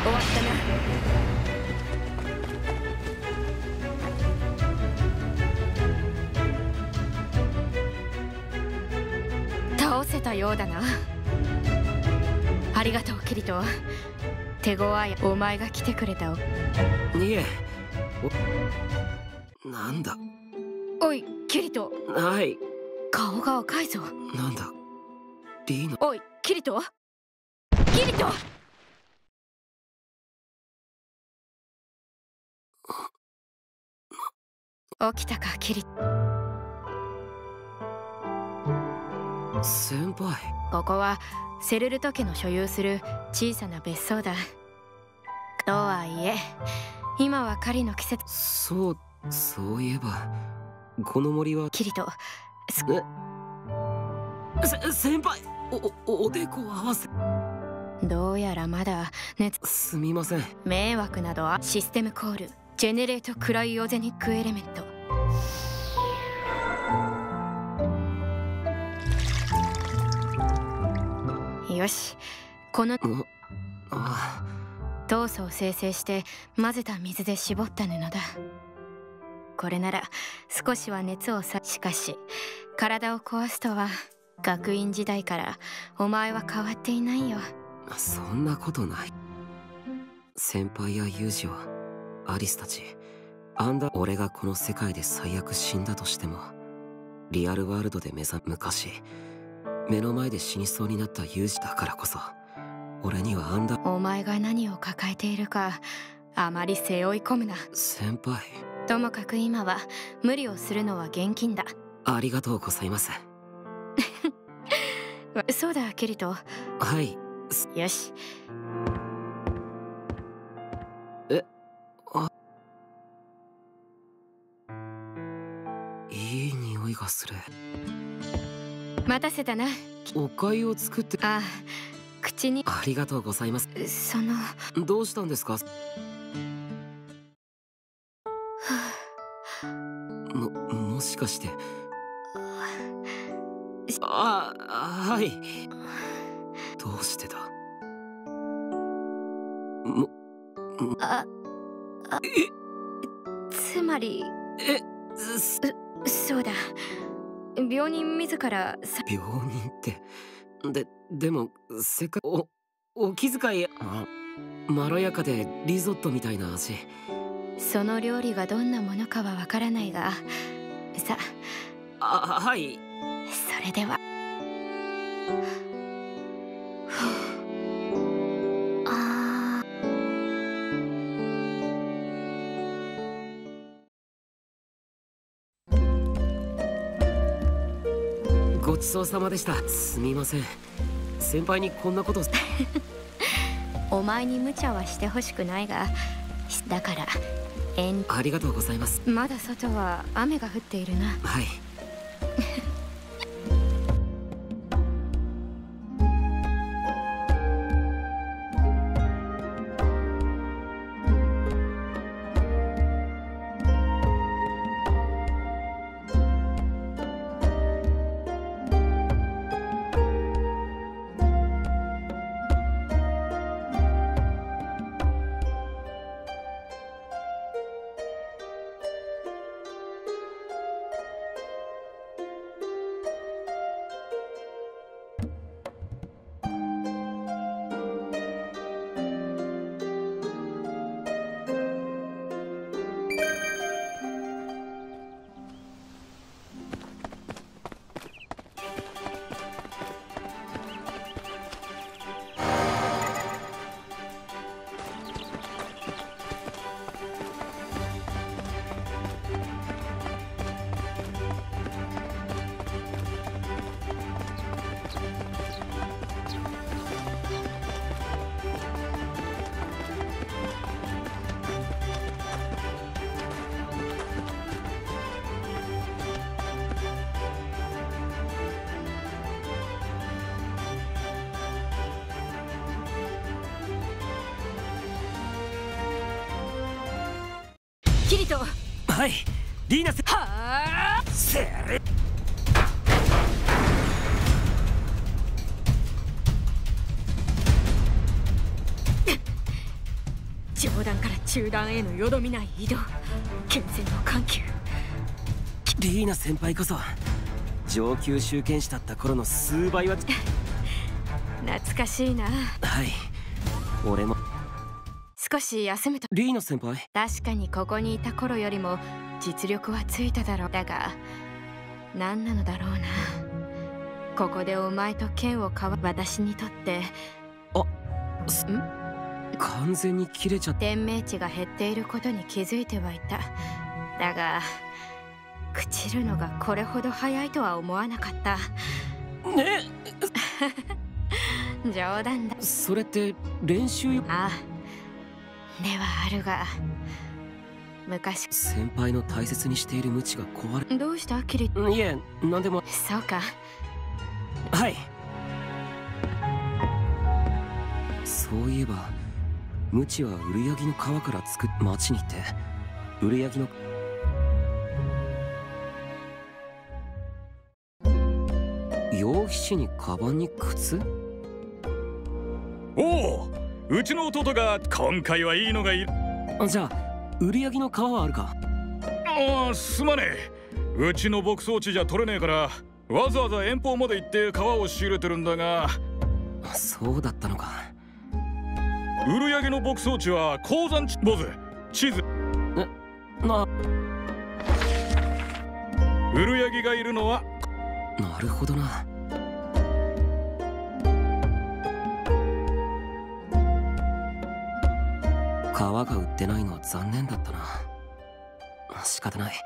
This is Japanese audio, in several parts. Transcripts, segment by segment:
終わったな。倒せたようだな。ありがとうキリト。手強いお前が来てくれた。 いえ。なんだ。 おいキリト。 はい。 顔が赤いぞ。 なんだリーナ。 おいキリト。キリト。起きたかキリ。 先輩。 ここはセルルト家の所有する小さな別荘だ。とはいえ今は狩りの季節。 そういえばこの森は。 キリト。 先輩、おでこ合わせ。 どうやらまだ熱。 すみません。 迷惑などはシステムコールジェネレートクライオゼニックエレメント。よし、この酵素を生成して混ぜた水で絞った布だ。これなら少しは熱をしかし体を壊すとは。学院時代からお前は変わっていないよ。 そんなことない。先輩やユージはアリスたち俺がこの世界で最悪死んだとしてもリアルワールドで昔目の前で死にそうになったユージだからこそ俺にはお前が何を抱えているかあまり背負い込むな。 先輩。 ともかく今は無理をするのは厳禁だ。 ありがとうございます。 そうだキリト。 はい。 よし。 いい匂いがする。 待たせたな。 お粥を作って。 ああ、口に。 ありがとうございます。どうしたんですか。もしかして。はい。どうしてだ。 つまり。そうだ。病人自ら。 病人って。でもせっかくお気遣い。まろやかでリゾットみたいな味。 その料理がどんなものかはわからないがさ。 はい。 それでは。 ごちそうさまでした。すみません。先輩にこんなこと。 お前に無茶はしてほしくないが、だからありがとうございます。 まだ外は雨が降っているな。 はい。 キリト。 はい。リーナはあ。 せれ。 上段から中段へのよどみない移動、剣戦の緩急。 リーナ先輩こそ上級集権士だった頃の数倍は懐かしいな。 はい、俺も少し休むと。 リーナ先輩、 確かにここにいた頃よりも実力はついただろう。だが何なのだろうな。ここでお前と剣を交わ私にとって完全に切れちゃって。 天命値が減っていることに気づいてはいた。だが朽ちるのがこれほど早いとは思わなかった。 ね冗談だ。 それって練習。 ああ、ではあるが昔。 先輩の大切にしている無知が壊れ。 どうしたキリ？いえ、何でも。 そうか。 はい。そういえば無知はウルヤギの皮から作っ町に行ってウルヤギの羊皮紙にカバンに靴。 おお、うちの弟が今回はいいのがいる。 じゃあウルヤギの皮はあるか？ ああ、すまねえ。うちの牧草地じゃ取れねえからわざわざ遠方まで行って皮を仕入れてるんだが。 そうだったのか。 ウルヤギの牧草地は鉱山地。坊主、地図。ウルヤギがいるのは。 なるほどな。皮が売ってないのは残念だったな。仕方ない。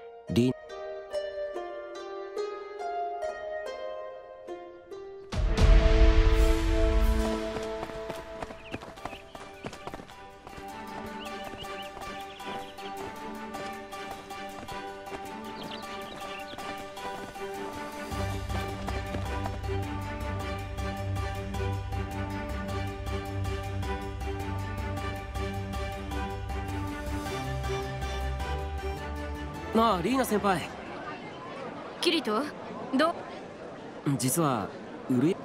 なあリーナ先輩。 キリトど。 実はウル。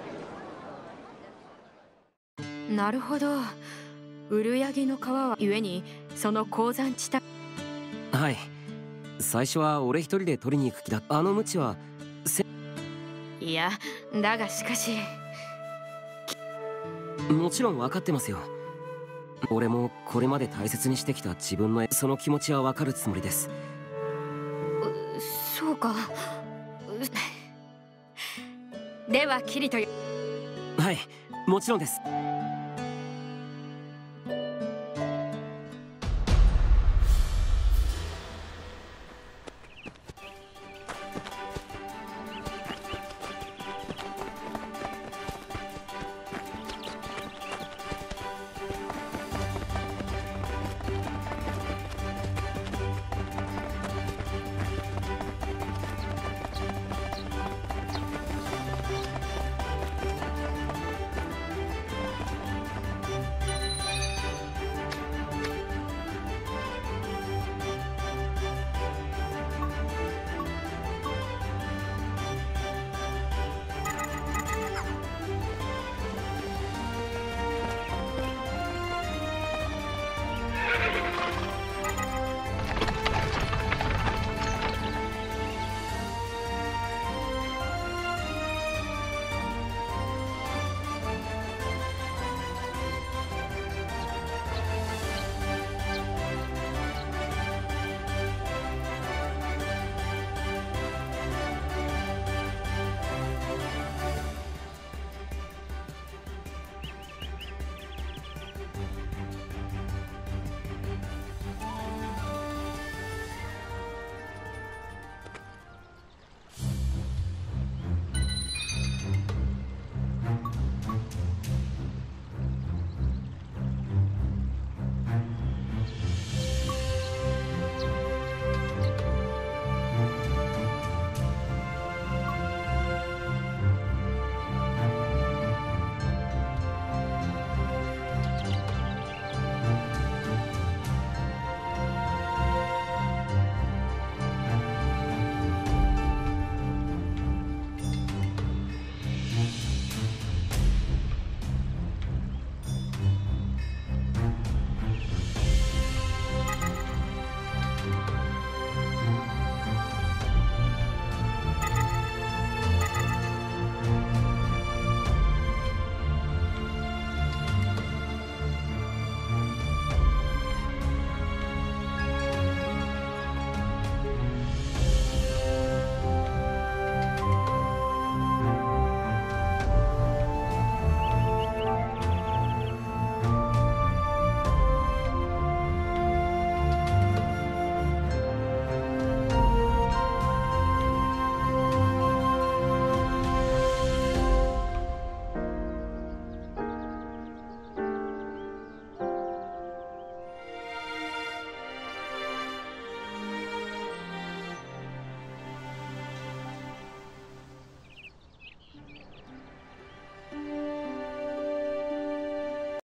なるほど。ウルヤギの皮は故にその鉱山地帯。 はい、最初は俺一人で取りに行く気だ。あの無知はいや、だがしかし。 もちろん分かってますよ。俺もこれまで大切にしてきた自分のその気持ちは分かるつもりです。 そうか。ではキリト。 はい、もちろんです。